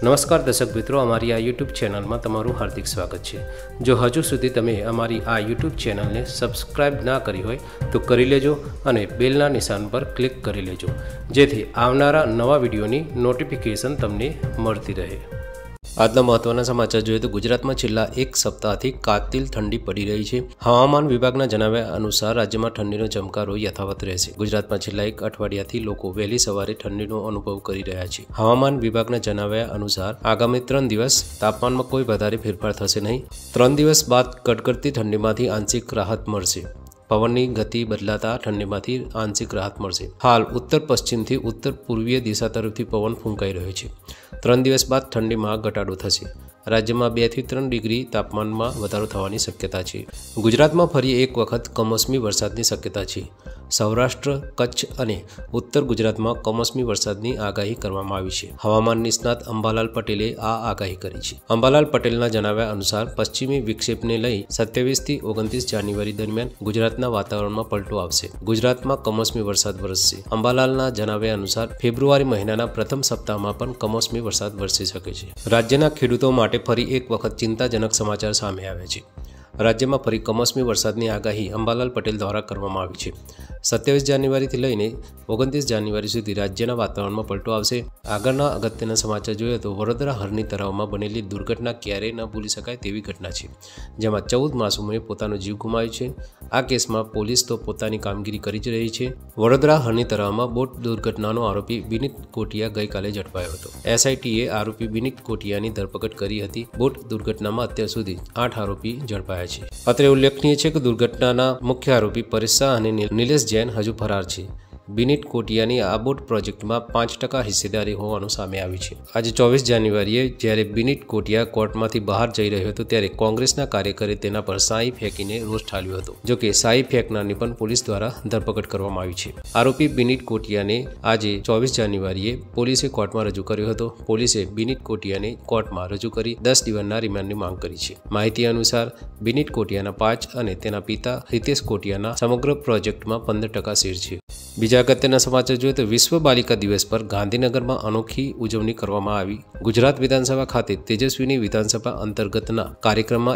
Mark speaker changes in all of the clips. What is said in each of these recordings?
Speaker 1: નમસ્કાર દર્શક મિત્રો, અમારી આ યુટ્યુબ ચેનલમાં તમારું હાર્દિક સ્વાગત છે। જો હજુ સુધી તમે અમારી આ યુટ્યુબ ચેનલને સબસ્ક્રાઇબ ના કરી હોય તો કરી લેજો અને બેલના નિશાન પર ક્લિક કરી લેજો, જેથી આવનારા નવા વિડીયોની નોટિફિકેશન તમને મળતી રહે। આજના મહત્વના સમાચાર જોઈએ તો ગુજરાતમાં છેલ્લા એક સપ્તાહથી કાતિલ ઠંડી પડી રહી છે। હવામાન વિભાગના જણાવ્યા અનુસાર રાજ્યમાં ઠંડીનો ચમકારો યથાવત રહેશે। ગુજરાતમાં છેલ્લા એક અઠવાડિયાથી લોકો વહેલી સવારે ઠંડીનો અનુભવ કરી રહ્યા છે। હવામાન વિભાગના જણાવ્યા અનુસાર આગામી 3 દિવસ તાપમાનમાં કોઈ વધારે ફેરફાર થશે નહીં। 3 દિવસ બાદ કડકડતી ઠંડીમાંથી આંશિક રાહત મળશે। પવનની ગતિ બદલાતા ઠંડીમાંથી આંશિક રાહત મળશે। હાલ ઉત્તર પશ્ચિમથી ઉત્તર પૂર્વીય દિશા તરફથી પવન ફૂંકાઈ રહ્યો છે। 3 દિવસ બાદ ઠંડીમાં ઘટાડો થશે। રાજ્યમાં 2 થી 3 ડિગ્રી તાપમાનમાં વધારો થવાની શક્યતા છે। ગુજરાતમાં ફરી એક વખત કમોસમી વરસાદની શક્યતા છે। સૌરાષ્ટ્ર, કચ્છ અને ઉત્તર ગુજરાતમાં કમોસમી વરસાદની આગાહી કરવામાં આવી છે। હવામાન નિષ્ણાત અંબાલાલ પટેલે આ આગાહી કરી છે। અંબાલાલ પટેલના જણાવ્યા અનુસાર પશ્ચિમી વિક્ષેપને લઈ 27 થી 29 જાન્યુઆરી દરમિયાન ગુજરાતના વાતાવરણમાં પલટો આવશે। ગુજરાતમાં કમોસમી વરસાદ વરસશે। અંબાલાલના જણાવ્યા અનુસાર ફેબ્રુઆરી મહિનાના પ્રથમ સપ્તાહમાં પણ કમોસમી વરસાદ વરસી શકે છે। રાજ્યના ખેડૂતો માટે ફરી એક વખત ચિંતાજનક સમાચાર સામે આવ્યા છે। રાજ્યમાં ફરી કમોસમી વરસાદની આગાહી અંબાલાલ પટેલ દ્વારા કરવામાં આવી છે। 27 જાન્યુઆરીથી લઈને 29 જાન્યુઆરી સુધી રાજ્યના વાતાવરણમાં પલટો આવશે। આગળના અગત્યના સમાચાર જોઈએ તો વડોદરા હરણી તળાવમાં બનેલી દુર્ઘટના ક્યારેય ન ભૂલી શકાય તેવી ઘટના છે, જેમાં 14 માસૂમોએ પોતાનો જીવ ગુમાવ્યો છે। આ કેસમાં પોલીસ તો પોતાની કામગીરી કરી જ રહી છે। વડોદરા હરણી તળાવમાં બોટ દુર્ઘટનાનો આરોપી બિનિત કોટિયા ગઈકાલે ઝડપાયો હતો। એસઆઈટીએ આરોપી બિનિત કોટિયાની ધરપકડ કરી હતી। બોટ દુર્ઘટનામાં અત્યાર સુધી 8 આરોપી ઝડપાયા છે। અત્રે ઉલ્લેખનીય છે કે દુર્ઘટનાના મુખ્ય આરોપી પરેશ શાહ અને નિલેશ જૈન હજુ ફરાર છે। બિનિત કોટિયાની આ બોટ પ્રોજેક્ટમાં 5% હિસ્સેદારી હોવાનું સામે આવ્યું છે। આજે 24 જાન્યુઆરીએ જ્યારે બિનિત કોટિયા કોર્ટમાંથી બહાર જઈ રહ્યો હતો ત્યારે કોંગ્રેસના કાર્યકરે તેના પર શાહી ફેંકીને રોષ ઠાલવ્યો હતો। જોકે શાહી ફેંકનારની પણ પોલીસ દ્વારા ધરપકડ કરવામાં આવી છે। આરોપી બિનિત કોટિયાને આજે 24 જાન્યુઆરીએ પોલીસે કોર્ટમાં રજૂ કર્યો હતો। પોલીસે બિનિત કોટિયાને કોર્ટમાં રજૂ કરી 10 દિવસના રિમાન્ડની માંગ કરી છે। માહિતી અનુસાર બિનિત કોટિયાના 5 અને તેના પિતા હિતેશ કોટિયાના સમગ્ર પ્રોજેક્ટમાં 15% શેર છે। બીજા અગત્યના સમાચાર જોઈએ તો વિશ્વ બાલિકા દિવસ પર ગાંધીનગરમાં અનોખી ઉજવણી કરવામાં આવી। ગુજરાત વિધાનસભા ખાતે તેજસ્વીની વિધાનસભા અંતર્ગતના કાર્યક્રમમાં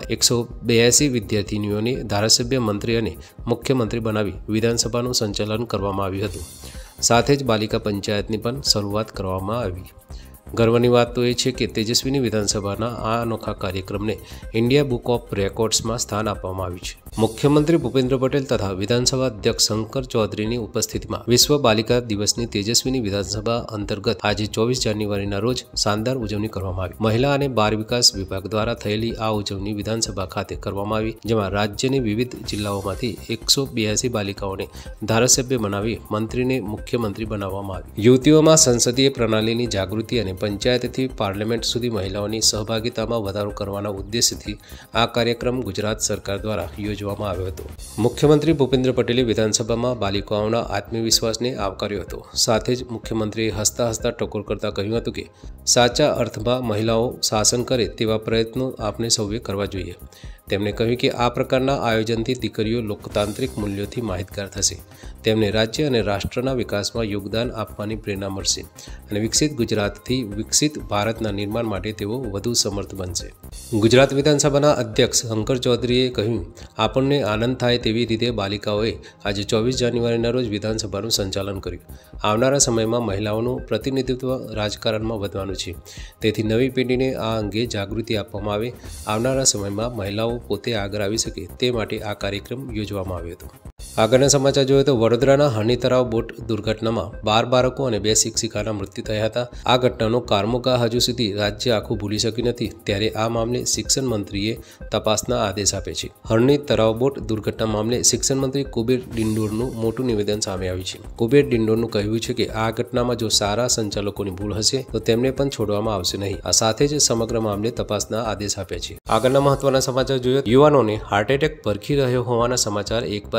Speaker 1: 182 વિદ્યાર્થીનીઓને ધારાસભ્ય, મંત્રી અને મુખ્યમંત્રી બનાવી વિધાનસભાનું સંચાલન કરવામાં આવ્યું હતું। સાથે જ બાલિકા પંચાયતની પણ શરૂઆત કરવામાં આવી। ગર્વની વાત તો એ છે કે તેજસ્વીની વિધાનસભાના આ અનોખા કાર્યક્રમને ઇન્ડિયા બુક ઓફ રેકોર્ડ્સમાં સ્થાન આપવામાં આવ્યું છે। મુખ્યમંત્રી ભૂપેન્દ્ર પટેલ તથા વિધાનસભા અધ્યક્ષ શંકર ચૌધરીની ઉપસ્થિતિમાં વિશ્વ બાલિકા દિવસની તેજસ્વીની વિધાનસભા અંતર્ગત આજે 24 જાન્યુઆરીના રોજ શાનદાર ઉજવણી કરવામાં આવી। મહિલા અને બાળ વિકાસ વિભાગ દ્વારા થયેલી આ ઉજવણી વિધાનસભા ખાતે કરવામાં આવી, જેમાં રાજ્યની વિવિધ જિલ્લાઓમાંથી 182 બાલિકાઓને ધારાસભ્ય બનાવી મંત્રીને મુખ્યમંત્રી બનાવવામાં આવી। યુવતીઓમાં સંસદીય પ્રણાલીની જાગૃતિ અને પંચાયતથી પાર્લામેન્ટ સુધી મહિલાઓની સહભાગિતામાં વધારો કરવાના ઉદ્દેશ્યથી આ કાર્યક્રમ ગુજરાત સરકાર દ્વારા યોજવામાં આવ્યો હતો। મુખ્યમંત્રી ભૂપેન્દ્ર પટેલે વિધાનસભામાં બાલિકાઓના આત્મવિશ્વાસને આવકાર્યો હતો। સાથે જ મુખ્યમંત્રીએ હસતા હસતા ટકોર કરતા કહ્યું હતું કે સાચા અર્થમાં મહિલાઓ શાસન કરે તેવા પ્રયત્નો આપણે સૌએ કરવા જોઈએ। તેમણે કહ્યું કે આ પ્રકારના આયોજનથી દીકરીઓ લોકતાંત્રિક મૂલ્યોથી માહિતગાર થશે, તેમને રાજ્ય અને રાષ્ટ્રના વિકાસમાં યોગદાન આપવાની પ્રેરણા મળશે અને વિકસિત ગુજરાતથી વિકસિત ભારતના નિર્માણ માટે તેઓ વધુ સમર્થ બનશે। ગુજરાત વિધાનસભાના અધ્યક્ષ શંકર ચૌધરીએ કહ્યું, આપણને આનંદ થાય તેવી રીતે બાલિકાઓએ આજે 24 જાન્યુઆરીના રોજ વિધાનસભાનું સંચાલન કર્યું। આવનારા સમયમાં મહિલાઓનું પ્રતિનિધિત્વ રાજકારણમાં વધવાનું છે, તેથી નવી પેઢીને આ અંગે જાગૃતિ આપવામાં આવે। આવનારા સમયમાં મહિલાઓ પોતે આગળ આવી શકે તે માટે આ કાર્યક્રમ યોજવામાં આવ્યો હતો। આગળના સમાચાર જોઈએ તો વડોદરાના હરણી તળાવ બોટ દુર્ઘટનામાં 12 બાળકો અને 2 શિક્ષિકાના મૃત્યુ થયા હતા। આ ઘટનાનો કારમોકા હજુ સુધી રાજ્ય આખું ભૂલી શક્યું નથી, ત્યારે આ મામલે શિક્ષણ મંત્રીએ તપાસના આદેશ આપે છે। હરણી તળાવ બોટ દુર્ઘટના મામલે શિક્ષણ મંત્રી કુબેર ડિંડોરનું મોટું નિવેદન સામે આવ્યું છે। કુબેર ડિંડોરનું કહેવું છે કે આ ઘટનામાં જો સારા સંચાલકોની ભૂલ હશે તો તેમને પણ છોડવામાં આવશે નહીં। આ સાથે જ સમગ્ર મામલે તપાસના આદેશ આપ્યા છે। આગળના મહત્વના સમાચાર જોઈએ, યુવાનોને હાર્ટ એટેક ભરખી રહ્યો હોવાના સમાચાર એક બાદ એક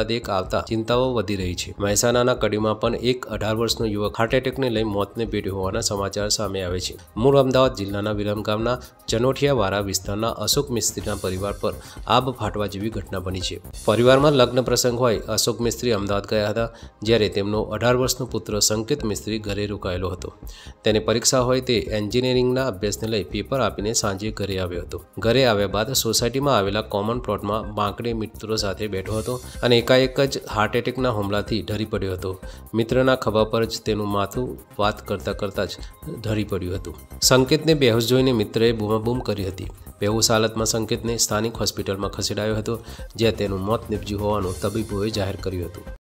Speaker 1: આવતા ચિંતાઓ વધી રહી છે। મહેસાણાના કડીમાં પણ એક 18 વર્ષનો યુવક હાર્ટ એટેકને લઈ મોતને ભેટ્યો હોવાના સમાચાર સામે આવે છે। મૂળ અમદાવાદ જિલ્લાના વિરમગામના ચનોઠિયાવાડા વિસ્તારના અશોક મિસ્ત્રીના પરિવાર પર આબ ફાટવા જેવી ઘટના બની છે। પરિવારમાં લગ્ન પ્રસંગ હોય અશોક મિસ્ત્રી અમદાવાદ ગયા હતા, જ્યારે તેમનો 18 વર્ષનો પુત્ર સંકેત મિસ્ત્રી ઘરે રોકાયેલો હતો। તેને પરીક્ષા હોય તે એન્જિનિયરિંગના અભ્યાસને લઈ પેપર આપીને સાંજે ઘરે આવ્યો હતો। ઘરે આવ્યા બાદ સોસાયટીમાં આવેલા કોમન પ્લોટમાં બાંકડે મિત્રો સાથે બેઠો હતો અને એકાએક જ હાર્ટ એટેકના હુમલાથી ઢળી પડ્યો હતો। મિત્રના ખભા પર જ તેનું માથું વાત કરતાં જ ઢળી પડ્યું હતું। સંકેતને બેહોશ જોઈને મિત્રએ બૂમાબૂમ કરી હતી। બેહોશ હાલતમાં સંકેતને સ્થાનિક હોસ્પિટલમાં ખસેડાયો હતો, જ્યાં તેનું મોત નીપજ્યું હોવાનું તબીબોએ જાહેર કર્યું હતું।